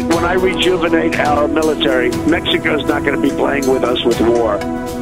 when I rejuvenate our military, Mexico's not going to be playing with us with war.